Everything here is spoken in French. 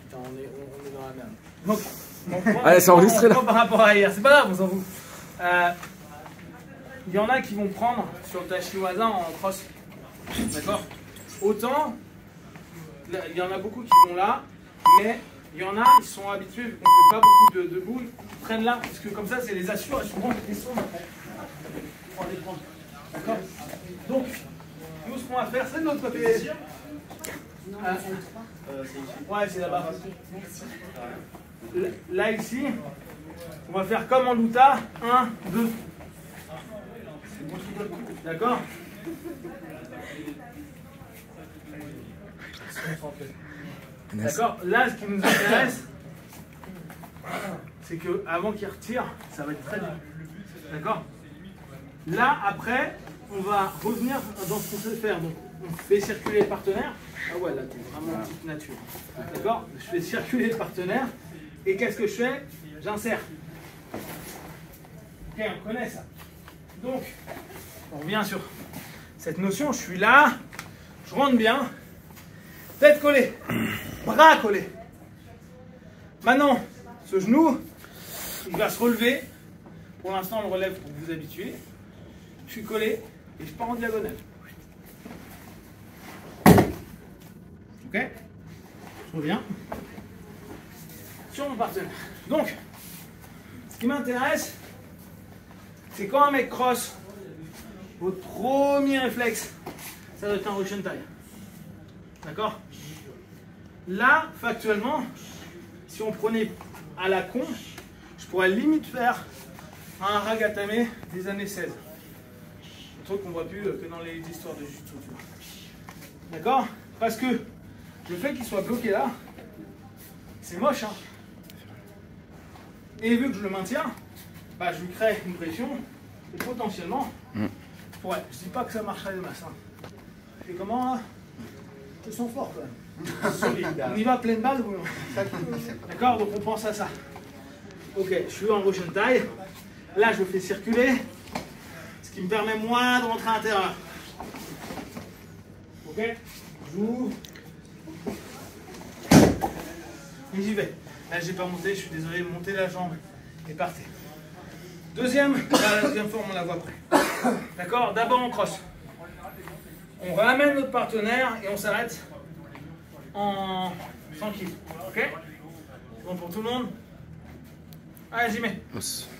Putain, on est dans la merde. Donc, allez, c'est enregistré là. Par rapport à hier, c'est pas grave, on s'en fout. Il y en a qui vont prendre sur le Tashiwaza en cross. D'accord? Autant, il y en a beaucoup qui vont là, mais il y en a qui sont habitués, vu qu'on ne fait pas beaucoup de boules, qui prennent là, parce que comme ça, c'est les assure, souvent les sons après. On va les prendre. D'accord? Donc, nous, ce qu'on va faire, c'est de l'autre côté. Ouais, c'est là-bas. Là, ici, on va faire comme en Luta. 1, 2. D'accord? D'accord? Là, ce qui nous intéresse, c'est qu'avant qu'il retire, ça va être très dur. D'accord? Là, après, on va revenir dans ce qu'on sait faire. Donc, on fait circuler le partenaire. Ah ouais, là, t'es vraiment en petite nature. D'accord? Je fais circuler le partenaire. Et qu'est-ce que je fais? J'insère. Ok, on connaît ça. Donc, on revient sur cette notion. Je suis là, je rentre bien. Tête collée, bras collés. Maintenant, ce genou, il va se relever. Pour l'instant, on le relève pour vous habituer. Je suis collé et je pars en diagonale. Ok? Je reviens sur mon partenaire. Donc, ce qui m'intéresse, c'est quand un mec cross, votre premier réflexe, ça doit être un Russian tie. D'accord? Là, factuellement, si on prenait à la con, je pourrais limite faire un ragatame des années 16. Un truc qu'on voit plus que dans les histoires de jiu-jitsu. D'accord? Parce que le fait qu'il soit bloqué là, c'est moche. Hein? Et vu que je le maintiens, bah, je lui crée une pression et potentiellement, ouais, je dis pas que ça marcherait de masse. Hein. Et comment là? Ils sont forts quand même. On y va pleine balle ou non? D'accord? Donc on pense à ça. Ok, je suis en Russian tie. Là, je fais circuler. Ce qui me permet moi de rentrer à l'intérieur. Ok? J'ouvre. Et j'y vais. Là, j'ai pas monté, je suis désolé. Montez la jambe et partez. La deuxième forme, on la voit après. D'accord? D'abord, on crosse. On ramène notre partenaire et on s'arrête en tranquille. Ok? Bon pour tout le monde? Allez, j'y mets.